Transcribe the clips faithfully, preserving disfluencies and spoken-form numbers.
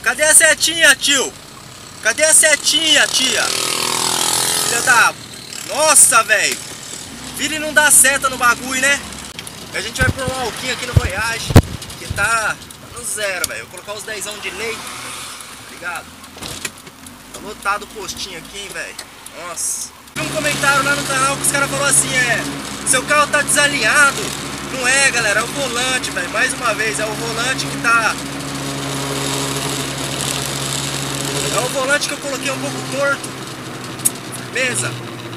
Cadê a setinha, tio? Cadê a setinha, tia? Filha da... Nossa, velho. Vira e não dá seta no bagulho, né? A gente vai pôr um alquinho aqui no Voyage, que tá no zero, velho. Vou colocar os dezão de lei, tá ligado? Tá lotado o postinho aqui, hein, velho. Nossa. Vi um comentário lá no canal que os caras falaram assim, é... Seu carro tá desalinhado. Não é, galera, é o volante, velho. Mais uma vez, é o volante que tá... É o volante que eu coloquei um pouco torto. Beleza?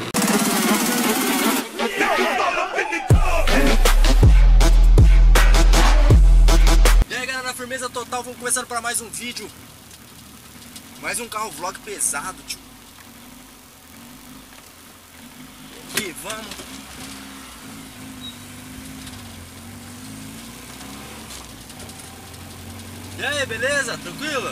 E aí, galera, firmeza total. Vamos começando para mais um vídeo. Mais um carro vlog pesado, tio. E vamos. E aí, beleza? Tranquilo?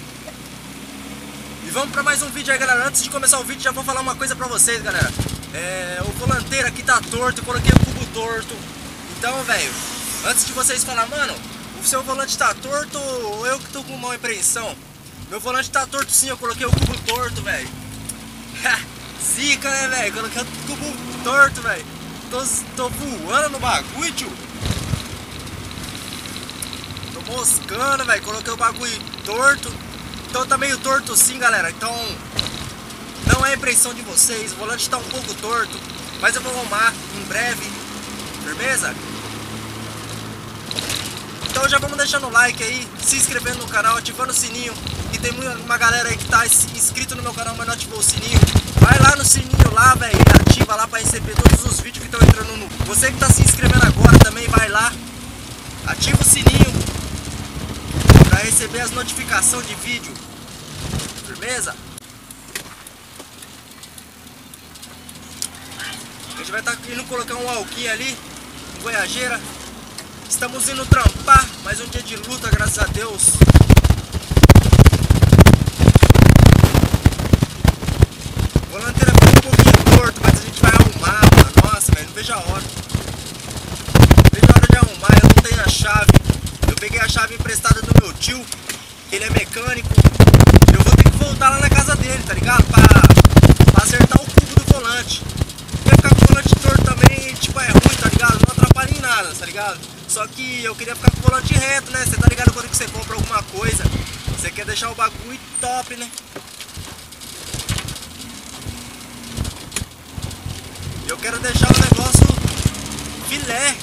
E vamos para mais um vídeo aí, galera. Antes de começar o vídeo, já vou falar uma coisa pra vocês, galera. É, o volanteiro aqui tá torto, eu coloquei o cubo torto. Então, velho, antes de vocês falar, mano, o seu volante tá torto ou eu que tô com má impressão? Meu volante tá torto sim, eu coloquei o cubo torto, velho. Zica, né, velho? Coloquei o cubo torto, velho. Tô, tô voando no bagulho, tio. Tô moscando, velho. Coloquei o bagulho torto. Então tá meio torto sim, galera. Então não é impressão de vocês. O volante tá um pouco torto, mas eu vou arrumar em breve. Firmeza? Então já vamos deixando o like aí, se inscrevendo no canal, ativando o sininho. E tem uma galera aí que tá inscrito no meu canal, mas não ativou o sininho. Vai lá no sininho lá, velho, e ativa lá pra receber todos os vídeos que estão entrando no... Você que tá se inscrevendo agora também, vai lá, ativa o sininho pra receber as notificações de vídeo. Firmeza? A gente vai estar tá indo colocar um alquinho ali, um Voyageira. Estamos indo trampar, mais um dia de luta, graças a Deus. O volanteiro é um pouquinho torto, mas a gente vai arrumar, mano. Nossa, velho, não vejo a hora. Não vejo a hora de arrumar, eu não tenho a chave. Eu peguei a chave emprestada do meu tio, que ele é mecânico. Eu vou ter que voltar lá na casa dele, tá ligado? Pra, pra acertar o cubo do volante. Porque ficar com o volante torto também, tipo, é ruim, tá ligado? Não atrapalha em nada, tá ligado? Só que eu queria ficar com o volante reto, né? Você tá ligado quando que você compra alguma coisa? Você quer deixar o bagulho top, né? Eu quero deixar o negócio filé.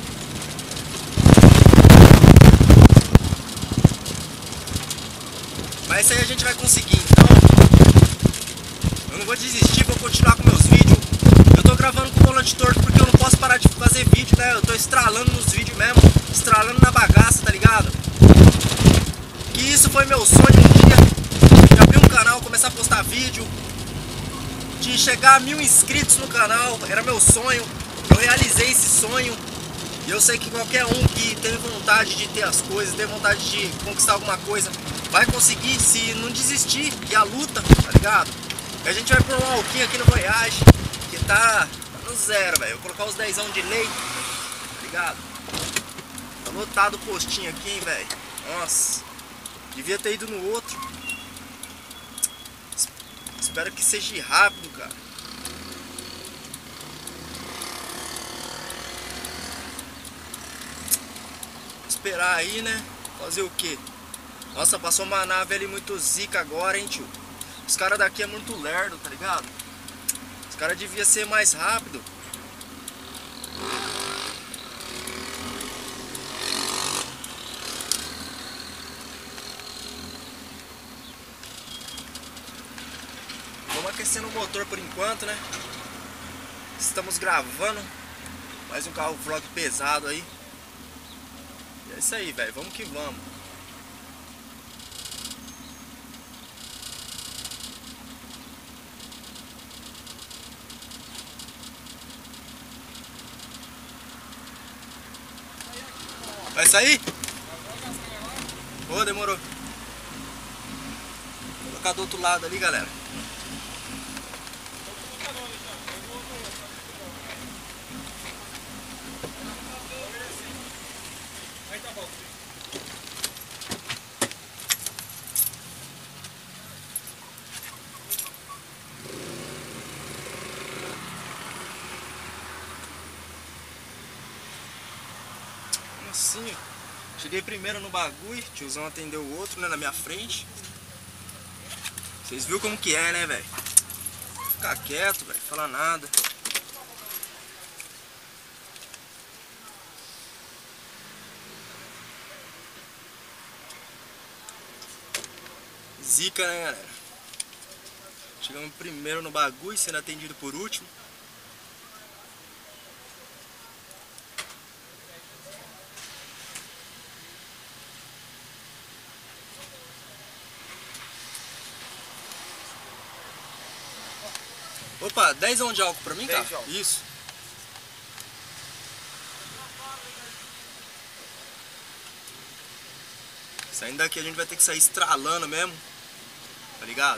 Mas isso aí a gente vai conseguir, então eu não vou desistir, vou continuar com meus vídeos. Eu tô gravando com o volante torto porque eu não posso parar de fazer vídeo, né? Eu tô estralando nos vídeos mesmo, estralando na bagaça, tá ligado? Que isso foi meu sonho um dia, de abrir um canal, começar a postar vídeo, de chegar a mil inscritos no canal, era meu sonho. Eu realizei esse sonho. E eu sei que qualquer um que tem vontade de ter as coisas, tem vontade de conquistar alguma coisa, vai conseguir se não desistir, e a luta, tá ligado? E a gente vai pôr um alquinho aqui no Voyage, que tá, tá no zero, velho. Vou colocar os dezão de lei, tá ligado? Tá lotado o postinho aqui, hein, velho. Nossa, devia ter ido no outro. Espero que seja rápido, cara. Esperar aí, né? Fazer o quê? Nossa, passou uma nave ali muito zica agora, hein, tio? Os caras daqui é muito lerdo, tá ligado? Os caras deviam ser mais rápido. Vamos aquecendo o motor por enquanto, né? Estamos gravando mais um carro vlog pesado aí. E é isso aí, velho. Vamos que vamos. Vai sair? Ô, oh, demorou. Vou colocar do outro lado ali, galera. facinho. Cheguei primeiro no bagulho, tiozão atendeu o outro, né, na minha frente. Vocês viram como que é, né, velho? Ficar quieto, velho, falar nada. Zica, né, galera? Chegamos primeiro no bagulho, sendo atendido por último. Opa, dez de álcool pra mim, cara? Isso. Saindo daqui a gente vai ter que sair estralando mesmo. Tá ligado?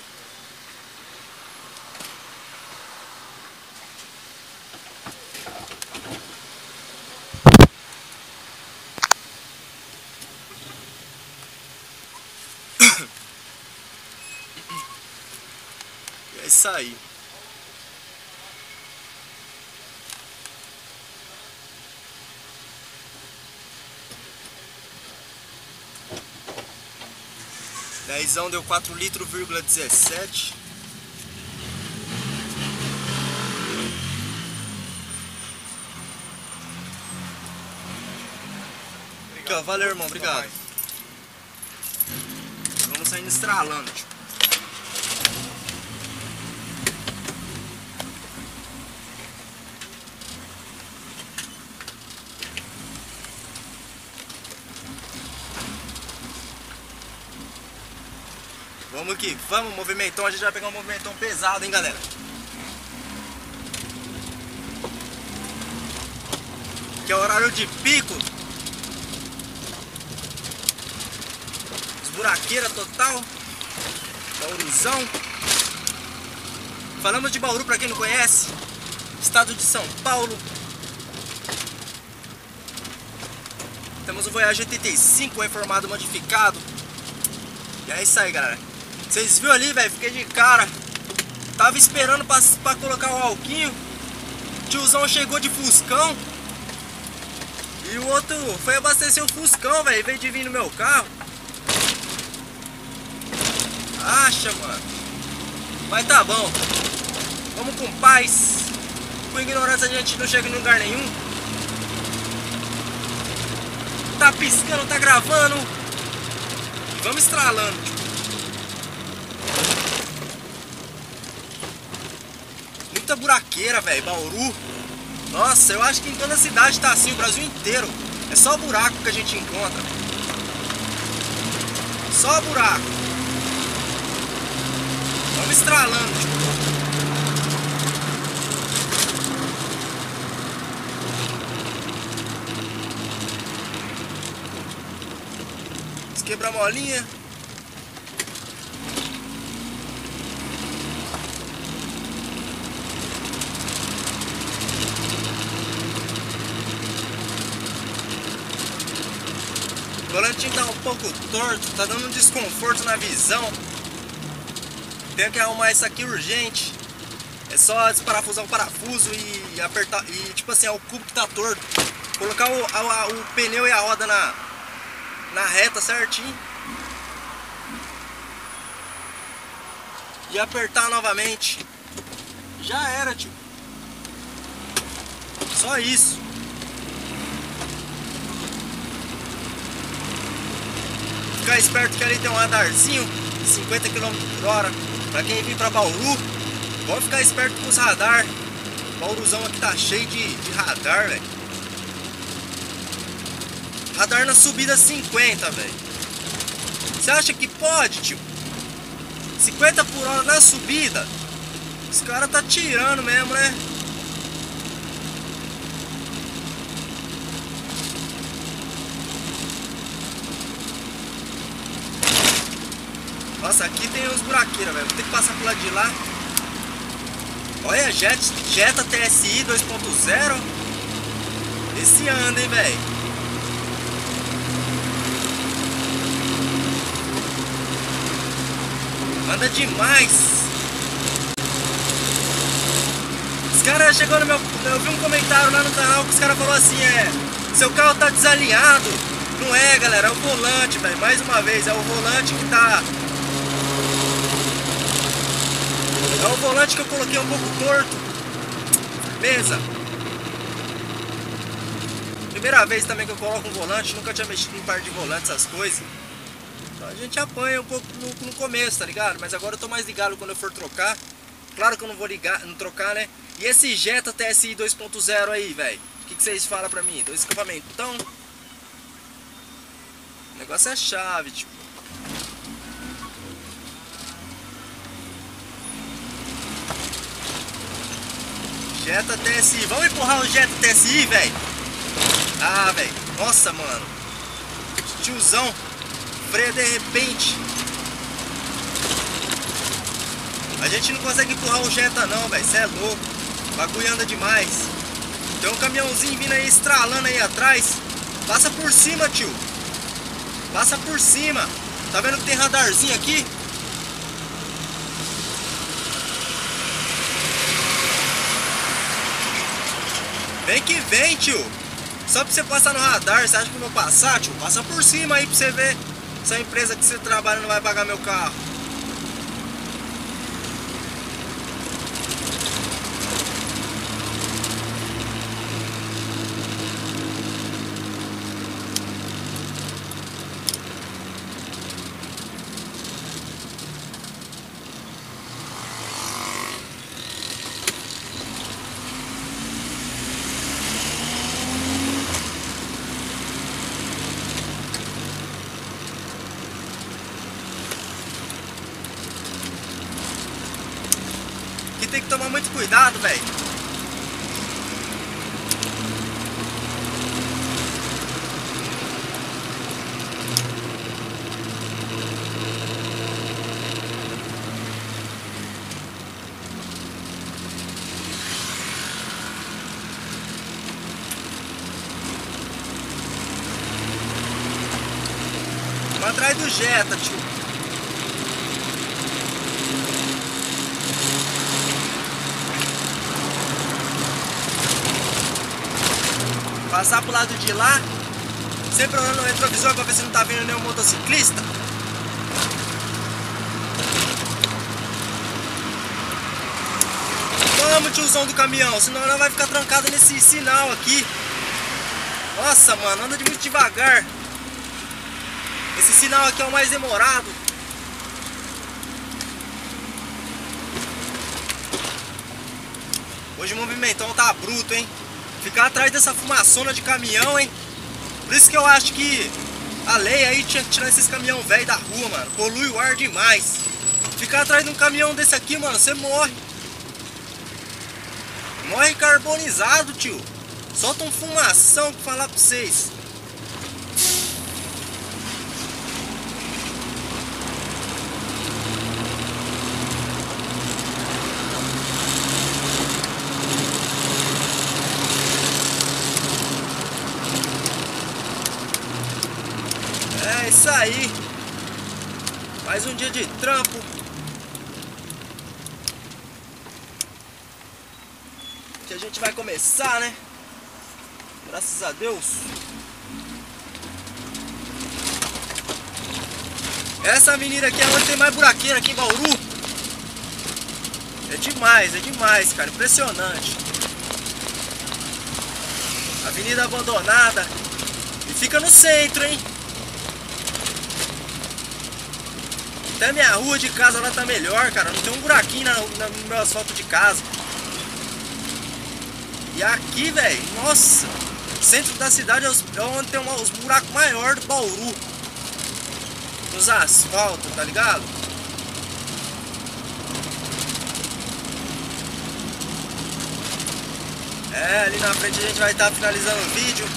E é isso aí. Dezão deu quatro litros, vírgula dezessete. Aqui, ó, valeu, irmão, obrigado. Vamos saindo estralando, tipo. Vamos aqui, vamos, movimentão, a gente vai pegar um movimentão pesado, hein, galera. Que é o horário de pico. Esburaqueira total. Bauruzão. Falamos de Bauru pra quem não conhece. Estado de São Paulo. Temos o Voyage oitenta e cinco reformado, modificado. E é isso aí, galera. Vocês viram ali, velho? Fiquei de cara. Tava esperando pra, pra colocar o alquinho. Tiozão chegou de Fuscão. E o outro foi abastecer o Fuscão, velho. Em vez de vir no meu carro. Acha, mano. Mas tá bom. Vamos com paz. Com ignorância a gente não chega em lugar nenhum. Tá piscando, tá gravando. E vamos estralando. Muita buraqueira, velho, Bauru. Nossa, eu acho que em toda a cidade tá assim, o Brasil inteiro. É só buraco que a gente encontra. Só buraco. Vamos estralando, tipo. Quebra a molinha. O volantinho tá um pouco torto, tá dando um desconforto na visão. Tenho que arrumar isso aqui urgente. É só desparafusar o parafuso e apertar. E tipo assim, é o cubo que tá torto. Colocar o, a, o pneu e a roda na, na reta certinho. E apertar novamente. Já era, tio. Só isso. Ficar esperto que ali tem um radarzinho de cinquenta quilômetros por hora. Pra quem vir pra Bauru, vamos ficar esperto com os radar. Bauruzão aqui tá cheio de, de radar, velho. Radar na subida cinquenta, velho. Você acha que pode, tio? cinquenta por hora na subida? Os caras tá tirando mesmo, né? Nossa, aqui tem uns buraqueiros, velho. Vou ter que passar pro lado de lá. Olha, Jet, Jetta T S I dois ponto zero. Esse anda, hein, velho. Anda demais. Os caras chegou no meu... Eu vi um comentário lá no canal que os caras falaram assim, é... Seu carro tá desalinhado. Não é, galera, é o volante, velho. Mais uma vez, é o volante que tá... É o volante que eu coloquei um pouco torto. Beleza. Primeira vez também que eu coloco um volante. Nunca tinha mexido em parte de volante, essas coisas. Então a gente apanha um pouco no, no começo, tá ligado? Mas agora eu tô mais ligado quando eu for trocar. Claro que eu não vou ligar, não trocar, né? E esse Jetta T S I dois ponto zero aí, velho? O que, que vocês falam pra mim? Dois escapamentos. Então, o negócio é chave, tipo. Jetta T S I. Vamos empurrar o Jetta T S I, velho? Ah, velho. Nossa, mano. Tiozão. Freia de repente. A gente não consegue empurrar o Jetta não, velho. Cê é louco. O bagulho anda demais. Tem um caminhãozinho vindo aí, estralando aí atrás. Passa por cima, tio. Passa por cima. Tá vendo que tem radarzinho aqui? Vem que vem, tio. Só pra você passar no radar, você acha que eu vou passar, tio? Passa por cima aí pra você ver se a empresa que você trabalha não vai pagar meu carro. Tem que tomar muito cuidado, velho. Vamos atrás do Jetta, tio. Passar pro lado de lá, sempre olhando no retrovisor pra ver se não tá vindo nenhum motociclista. Vamos, tiozão do caminhão, senão ela vai ficar trancada nesse sinal aqui. Nossa, mano, anda de muito devagar. Esse sinal aqui é o mais demorado. Hoje o movimentão tá bruto, hein? Ficar atrás dessa fumaçona de caminhão, hein? Por isso que eu acho que a lei aí tinha que tirar esses caminhão velho da rua, mano. Polui o ar demais. Ficar atrás de um caminhão desse aqui, mano, você morre. Morre carbonizado, tio. Solta um fumação pra falar pra vocês. É isso aí. Mais um dia de trampo. Que a gente vai começar, né? Graças a Deus. Essa avenida aqui é onde tem mais buraqueira aqui em Bauru. É demais, é demais, cara. Impressionante. Avenida abandonada. E fica no centro, hein? Até minha rua de casa lá tá melhor, cara. Não tem um buraquinho na, na, no meu asfalto de casa. E aqui, velho, nossa, centro da cidade é, os, é onde tem uma, os buracos maiores do Bauru. Nos asfaltos, tá ligado? É, ali na frente a gente vai estar finalizando o vídeo.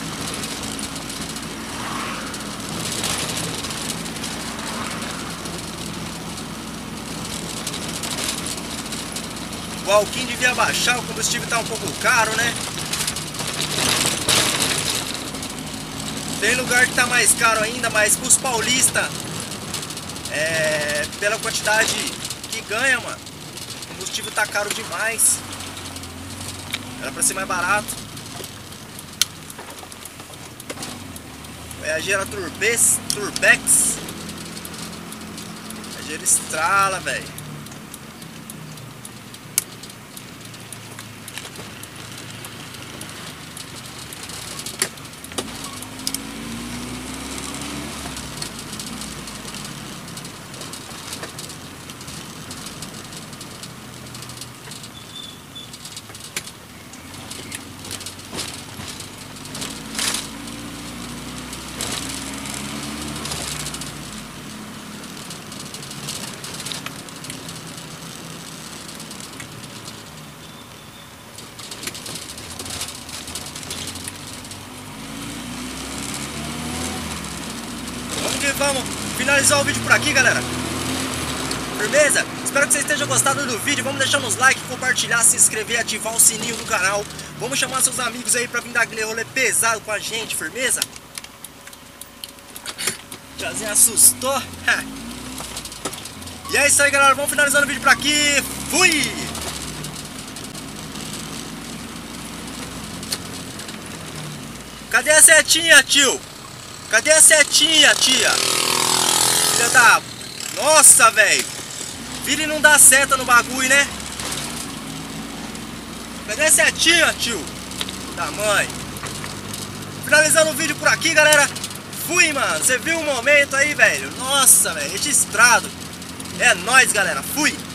O Alquim devia baixar, o combustível tá um pouco caro, né? Tem lugar que tá mais caro ainda, mas pros paulistas, é, pela quantidade que ganha, mano, o combustível tá caro demais. Era pra ser mais barato. Viajeira Turbex, Turbex. Viajeira estrala, velho. Vamos finalizar o vídeo por aqui, galera. Firmeza? Espero que vocês estejam gostado do vídeo. Vamos deixar nos likes, compartilhar, se inscrever, ativar o sininho do canal. Vamos chamar seus amigos aí pra vir dar aquele rolê pesado com a gente, firmeza? Tiazinha assustou. E é isso aí, galera. Vamos finalizando o vídeo por aqui. Fui! Cadê a setinha, tio? Cadê a setinha, tia? Filha da... Nossa, velho. Vira e não dá seta no bagulho, né? Cadê a setinha, tio? Da mãe. Finalizando o vídeo por aqui, galera. Fui, mano. Você viu o momento aí, velho? Nossa, velho. Registrado. É nóis, galera. Fui.